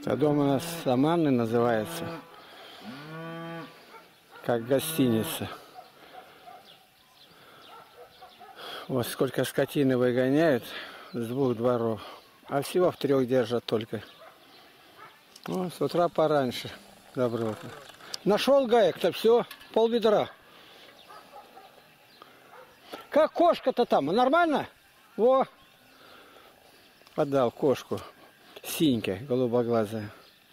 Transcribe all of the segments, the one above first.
А дом у нас Саманный называется, как гостиница. Вот сколько скотины выгоняют с 2 дворов, а всего в 3 держат только. Ну, с утра пораньше. Добро утро. Нашел гаек-то, все, пол-ведра. Как кошка-то там, нормально? Во! Отдал кошку. Синька, голубоглазая.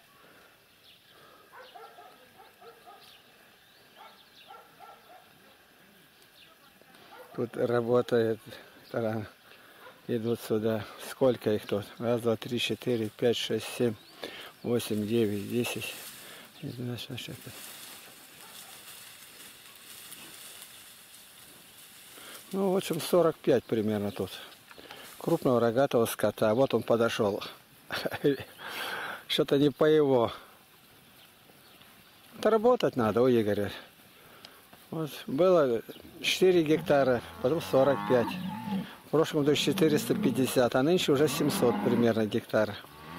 Тут работает, идут сюда. Сколько их тут? 1, 2, 3, 4, 5, 6, 7, 8, 9, 10. Не знаю, что это. Ну, в общем, 45 примерно тут. Крупного рогатого скота. Вот он подошел. Что-то не по его. Это работать надо у Игоря. Вот, было 4 гектара, потом 45. В прошлом году 450, а нынче уже 700 примерно гектар.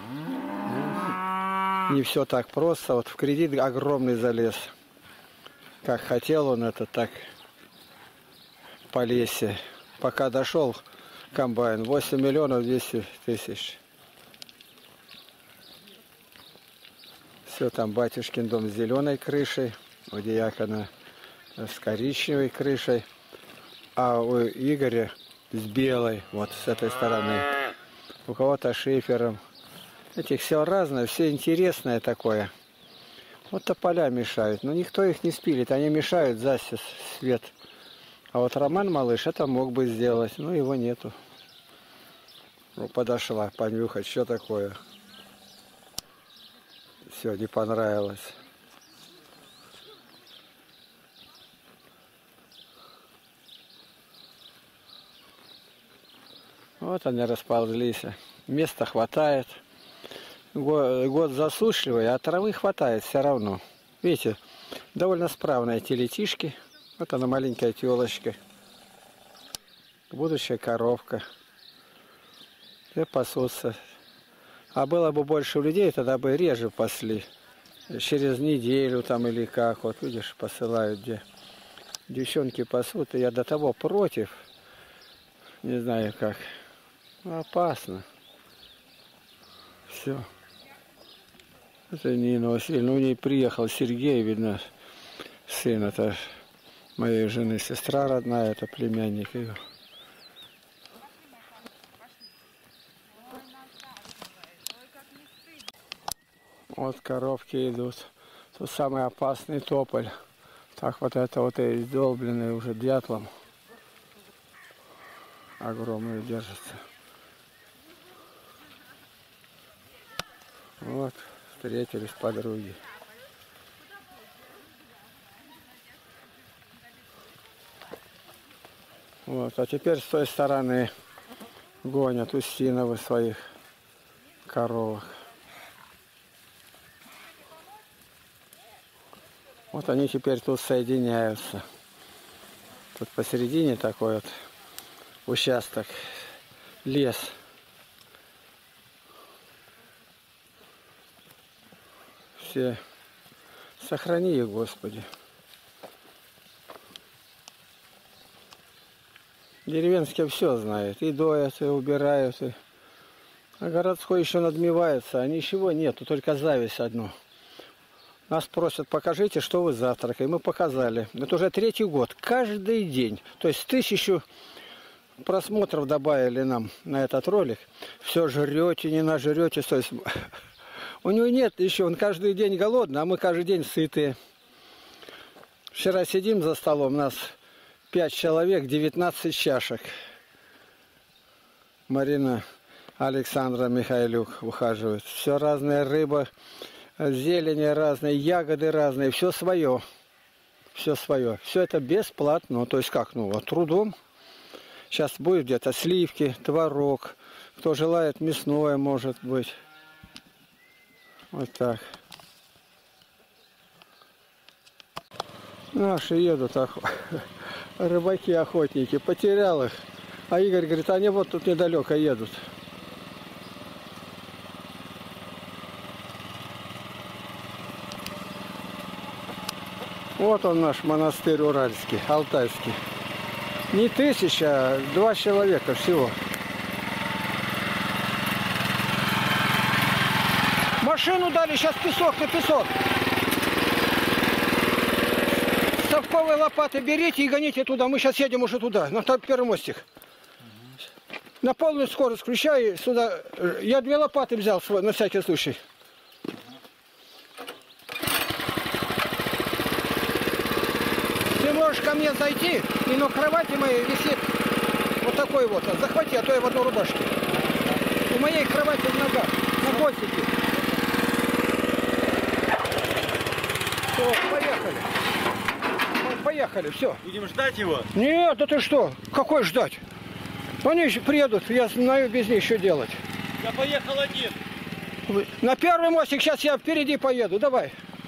Не все так просто. Вот в кредит огромный залез. Как хотел он это, так по лесе. Пока дошел комбайн, 8 миллионов 200 тысяч. Все, там батюшкин дом с зеленой крышей, у диакона с коричневой крышей, а у Игоря с белой, вот с этой стороны. У кого-то шифером. Этих все разное, все интересное такое. Вот тополя мешают, но никто их не спилит, они мешают засесть свет. А вот Роман Малыш это мог бы сделать, но его нету. Ну, подошла понюхать, что такое. Все, не понравилось. Вот они расползлись. Места хватает. Год засушливый, а травы хватает все равно. Видите, довольно справные эти летишки. Вот она маленькая телочка. Будущая коровка. Все пасутся. А было бы больше людей, тогда бы реже пасли. Через неделю там или как. Вот видишь, посылают, где девчонки пасут. И я до того против. Не знаю как. Опасно. Все. Это Нина Васильевна. У ней приехал Сергей, видно, сын. Это моей жены сестра родная, это племянник ее. Вот коровки идут. Тут самый опасный тополь. Так вот это вот и издолбленный уже дятлом. Огромный держится. Вот, встретились подруги. Вот, а теперь с той стороны гонят Устиновы своих коровок. Вот они теперь тут соединяются. Тут посередине такой вот участок, лес. Все, сохрани их, Господи. Деревенские все знают, и доят, и убирают, а городской еще надмевается, а ничего нету, только зависть одну. Нас просят, покажите, что вы завтракаете. Мы показали. Это уже 3-й год. Каждый день. То есть 1000 просмотров добавили нам на этот ролик. Все жрете, не нажрете. То есть у него нет еще, он каждый день голодный, а мы каждый день сытые. Вчера сидим за столом, у нас 5 человек, 19 чашек. Марина Александра Михайлюк ухаживает. Все разная рыба. Зелени разные, ягоды разные, все свое. Все свое. Все это бесплатно. То есть как? Ну, вот трудом. Сейчас будет где-то сливки, творог. Кто желает, мясное может быть. Вот так. Наши едут, рыбаки-охотники. Потерял их. А Игорь говорит, они вот тут недалеко едут. Вот он наш монастырь уральский, алтайский. Не 1000, а 2 человека всего. Машину дали, сейчас песок на песок. Совковые лопаты берите и гоните туда. Мы сейчас едем уже туда, на первый мостик. На полную скорость включай сюда. Я 2 лопаты взял на всякий случай. Ты можешь ко мне зайти, и на кровати моей висит вот такой вот. Захвати, а то я в одной рубашке. У моей кровати в ногах, на гостике. Все, поехали. Поехали, все. Будем ждать его? Нет, да ты что? Какой ждать? Они приедут, я знаю без них что делать. Я поехал один. На первый мостик сейчас я впереди поеду, давай.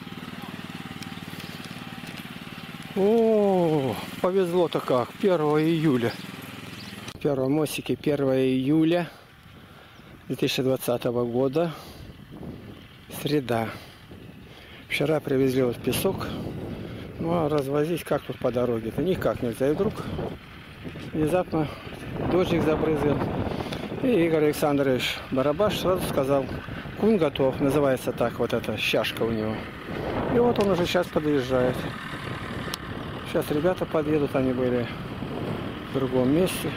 О, повезло-то как, 1 июля. В первом мостике 1 июля 2020 года, среда. Вчера привезли вот песок, ну а развозить как тут по дороге-то? Никак нельзя. И вдруг внезапно дождик забрызгал. И Игорь Александрович Барабаш сразу сказал: кун готов, называется так вот эта чашка у него. И вот он уже сейчас подъезжает. Сейчас ребята подъедут, они были в другом месте.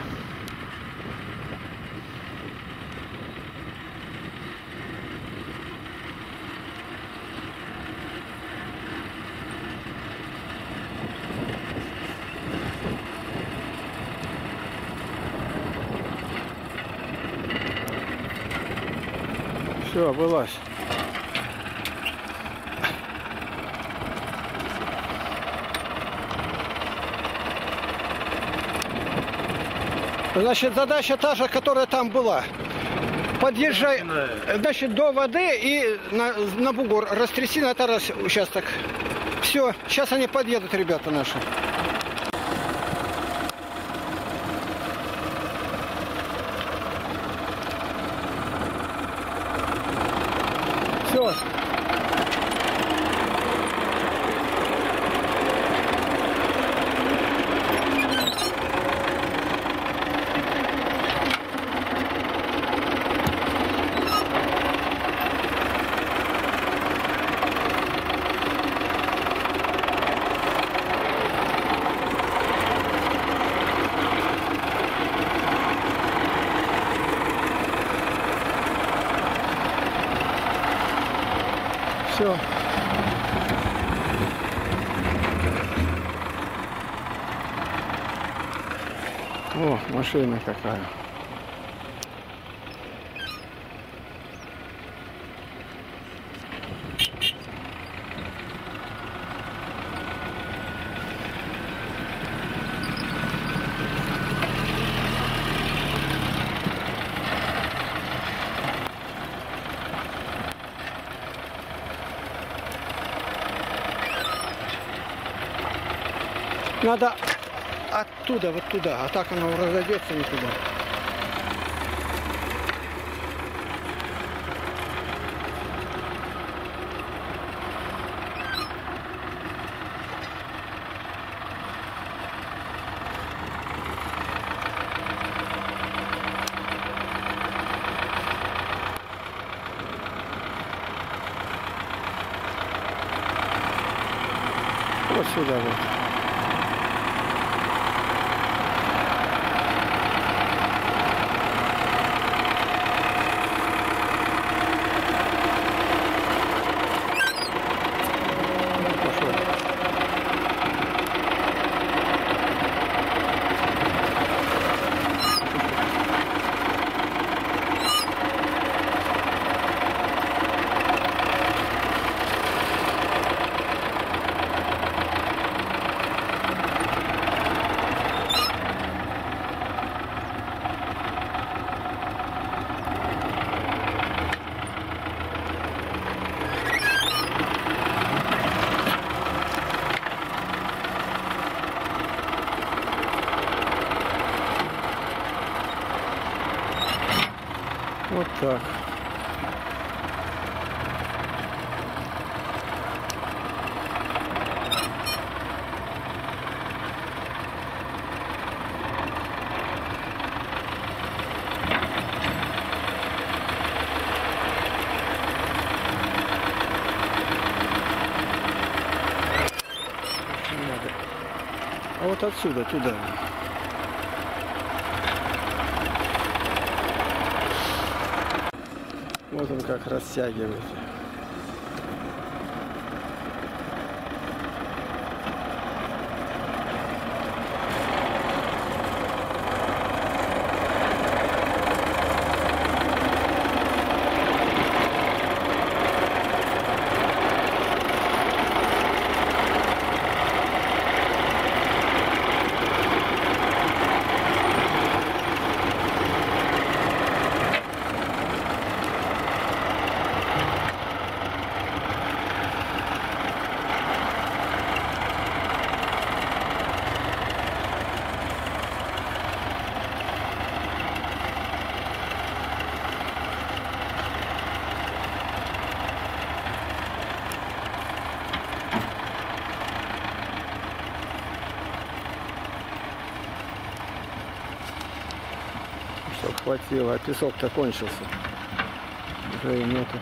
Все, вылазь. Значит, задача та же, которая там была. Подъезжай, значит, до воды и на бугор растряси на тарас участок. Все, сейчас они подъедут, ребята наши. Все. Все. О, машина какая. Надо оттуда, вот туда, а так оно разойдется не туда. Вот сюда вот. Вот так. вот отсюда, туда. Вот он как растягивает. Чтоб хватило, а песок-то кончился. Уже и нету.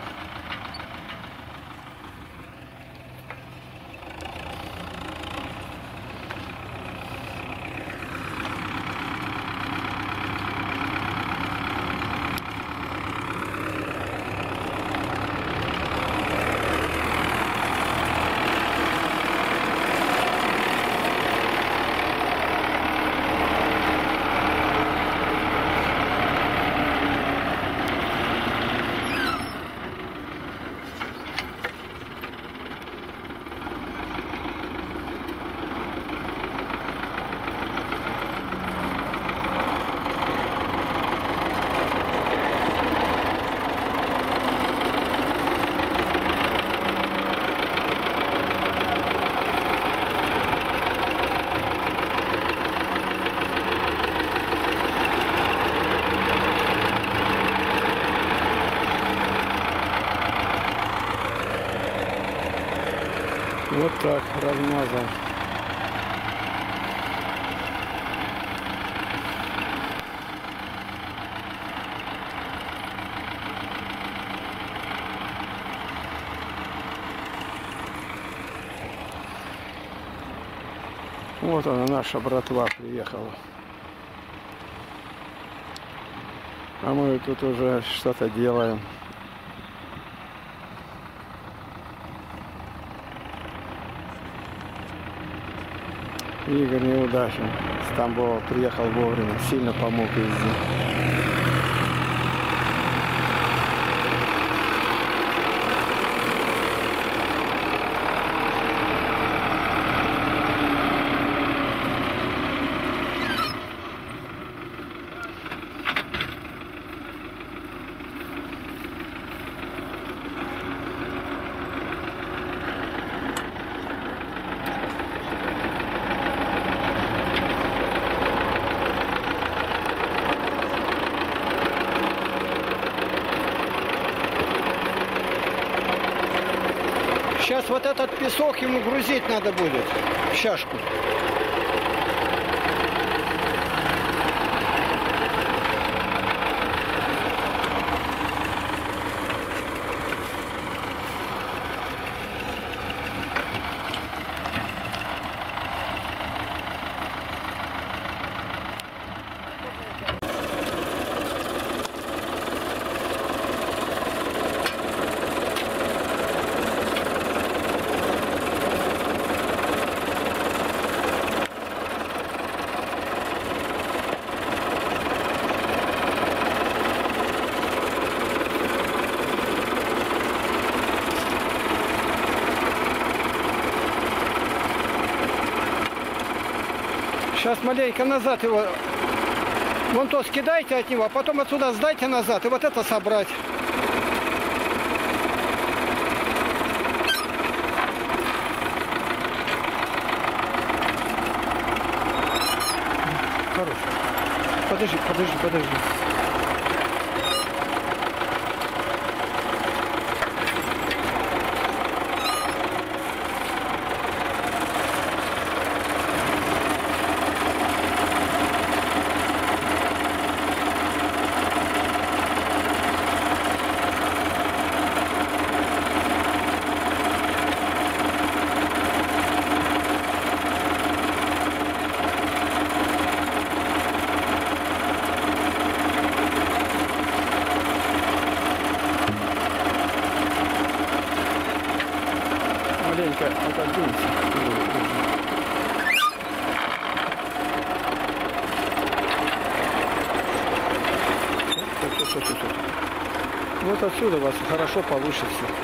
Вот так размазал. Вот она, наша братва приехала. А мы тут уже что-то делаем. Игорь Неудачин с Тамбова приехал вовремя, сильно помог везде. Сейчас вот этот песок ему грузить надо будет в чашку. Сейчас маленько назад его, вон то скидайте от него, а потом отсюда сдайте назад и вот это собрать. Хорошо. Подожди. маленько отодвинься. Вот отсюда у вас хорошо получится.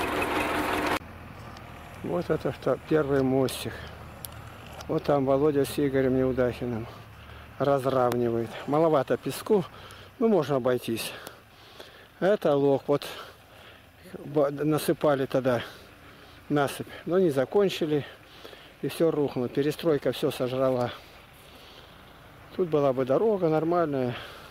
Вот это первый мостик. Вот там Володя с Игорем Неудахиным разравнивает. Маловато песку, но можно обойтись. Это лог. Вот насыпали тогда насыпь, но не закончили. И все рухнуло. Перестройка все сожрала. Тут была бы дорога нормальная.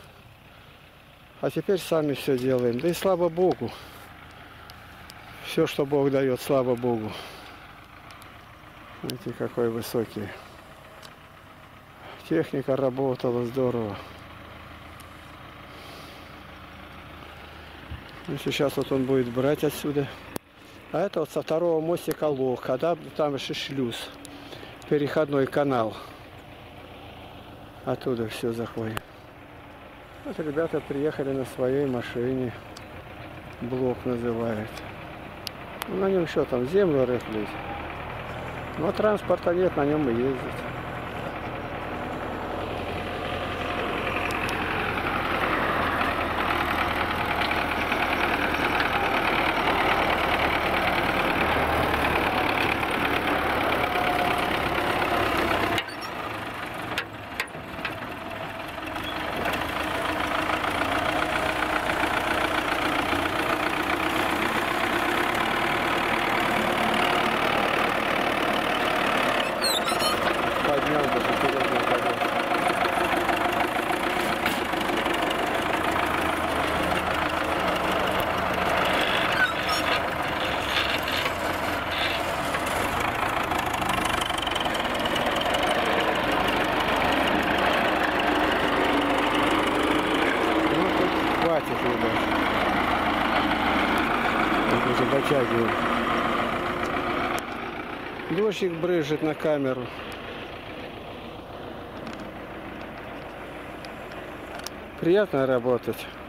А теперь сами все делаем. Да и слава Богу. Все, что Бог дает, слава Богу. Видите, какой высокий. Техника работала здорово. И сейчас вот он будет брать отсюда. А это вот со второго мостика лог. Когда там еще шлюз. Переходной канал. Оттуда все заходит. Вот ребята приехали на своей машине. Блок называют. Ну, на нем что там, землю рыхлить. Но транспорта нет, на нем и ездить. Дотягиваю. Дождик брызжет на камеру. Приятно работать.